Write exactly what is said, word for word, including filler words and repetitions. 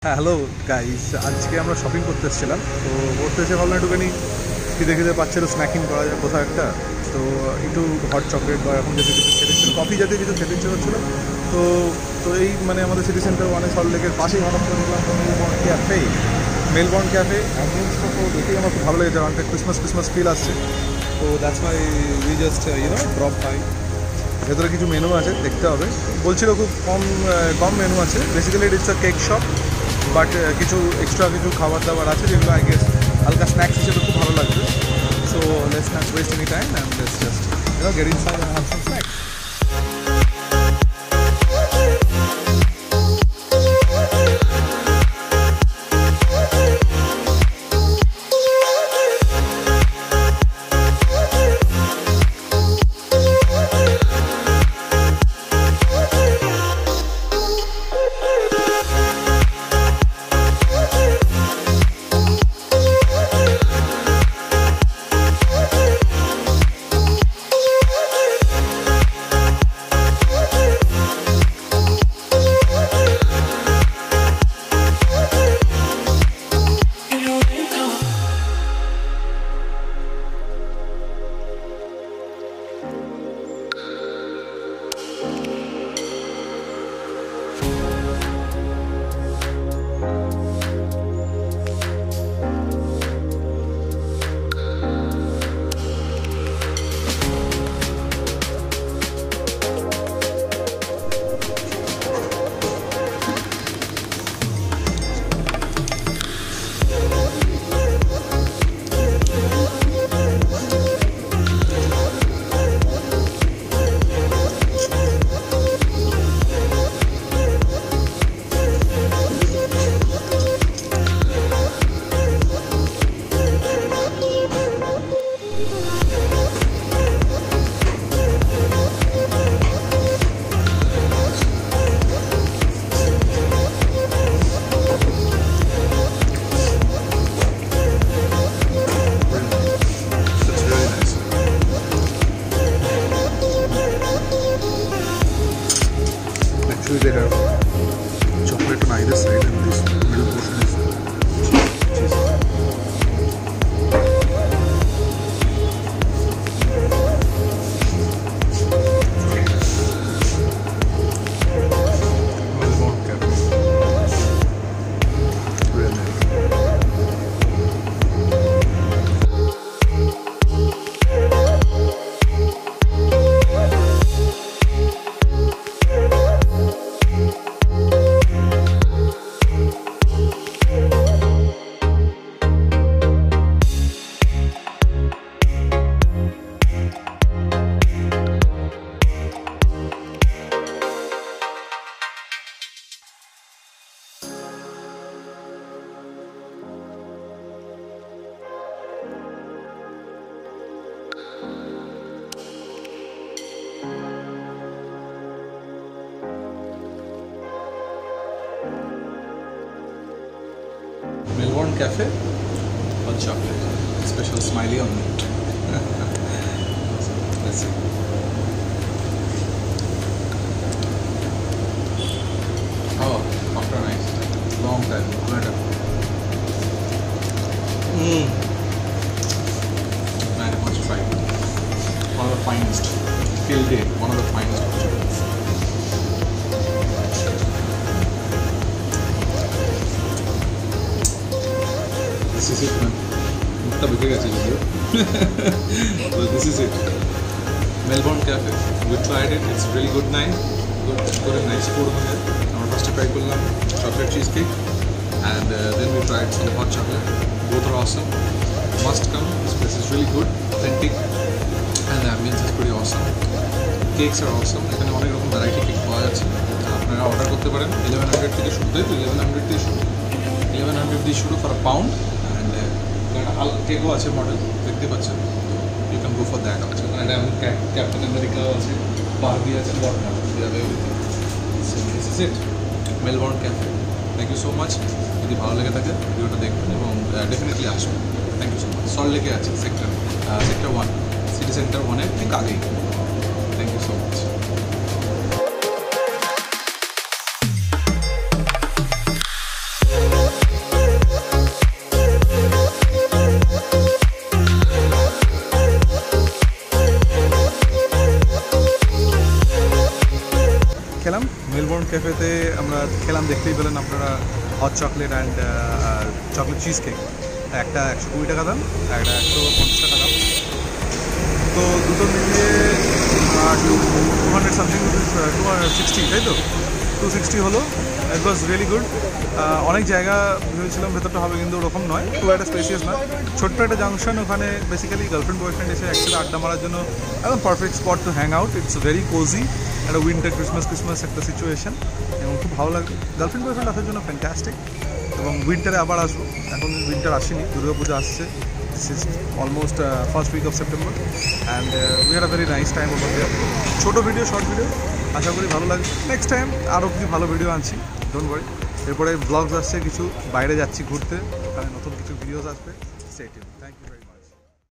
হ্যাঁ hello guys, আজকে আমরা শপিং করতে এসেছিলাম। তো করতে এসে ভাবলাম একটুখানি খিদে খিদে পাচ্ছিল, স্ন্যাকিং করা যায় কোথাও একটা। তো একটু হট চকলেট বা এখন যেহেতু কিছু খেতে ইচ্ছিল, কফি জাতীয় কিছু খেতে ইচ্ছে করছিলো। তো তো এই মানে আমাদের সিটি সেন্টার ওয়ানে সল্ট লেকের পাশেই হঠাৎ করে দেখলাম মেলবর্ন ক্যাফে। মেলবর্ন ক্যাফে অ্যাম্বিয়েন্সটা তো দেখেই আমার খুব ভালো লেগেছে, অনেকটা ক্রিসমাস ক্রিসমাস ফিল আসছে। তো that's my we just you know drop by. ভেতরে কিছু মেনু আছে, দেখতে হবে। বলছিল খুব কম কম মেনু আছে, basically it's a cake shop, but কিছু এক্সট্রা কিছু খাবার দাবার আছে যেগুলো আই গেস হালকা স্ন্যাক্স হিসেবে খুব ভালো লাগবে। So let's not waste any time and let's just you know get inside and have some snacks. Actually, there are chocolate on either side, and this middle portion is cheese. Melbourne Cafe. Really nice. Melbourne Cafe, hot chocolate, special smiley on it. Let's see. Oh, after a nice long time, better. Mmm. Man, I must try. One of the finest. Till date, one of the finest hot chocolates. This is it, man. But this is it. Melbourne Cafe. We tried it. It's really good. Nice. Good. Good and nice food over here. Our first try kulla chocolate cheesecake, and uh, then we tried some hot chocolate. Both are awesome. Must come. This place is really good, authentic, and the ambience is pretty awesome. Cakes are awesome. এখানে অনেক রকম variety cake পাওয়া যাচ্ছে। আপনারা order করতে পারেন eleven hundred থেকে শুরু থেকে eleven hundred থেকে শুরু eleven hundred দিয়ে শুরু ফর আ পাউন্ড। হাল কেকও আছে মডেল, দেখতে পাচ্ছেন। You can go for that also. এখানে আমি ক্যাপ্টেন আমেরিকাও আছে, বারবি আছে, বটনা this is it Melbourne cafe. Thank you so much. যদি ভালো লেগে থাকে ভিডিওটা দেখবেন এবং ডেফিনেটলি আসবেন। Thank you so much. Salt লেকে আছে sector sector one, city centre ওয়ানের ঠিক আগেই। Thank you so much. Melbourne ক্যাফেতে আমরা খেলাম, দেখতেই পেলেন আপনারা, hot chocolate and chocolate cheese cake. একটা একশো কুড়ি টাকা দাম, একটা একশো পঞ্চাশ টাকা দাম, তো দুটো মিলিয়ে two hundred something two hundred sixty, তাই তো টু সিক্সটি হলো। It was really good. অনেক জায়গা ভেবেছিলাম ভেতরটা হবে, কিন্তু ওরকম নয়, খুব একটা স্পেসিয়াস নয়, ছোট্ট একটা জাংশন। ওখানে বেসিক্যালি গার্লফ্রেন্ড বয়ফ্রেন্ড এসে একসাথে আড্ডা মারার জন্য একদম perfect spot to hang out. It's very cosy, একটা উইন্টার ক্রিসমাস ক্রিসমাস একটা সিচুয়েশন, এবং খুব ভালো লাগে। গার্লফ্রেন্ড বয়ফ্রেন্ড আসার জন্য ফ্যান্টাস্টিক। এবং উইন্টারে আবার আসবো, এখন উইন্টার আসেনি, দুর্গাপূজা আসছে। This is almost first week of September and we are a very nice time over there. ছোটো ভিডিও, শর্ট ভিডিও, আশা করি ভালো লাগবে। নেক্সট টাইম আরও কিছু ভালো ভিডিও আনছি, ডোন্ট ওয়ারি। এরপরে ব্লগস আসছে কিছু, বাইরে যাচ্ছি ঘুরতে, ওখানে নতুন কিছু ভিডিওস আসবে। Stay tuned. Thank you very much.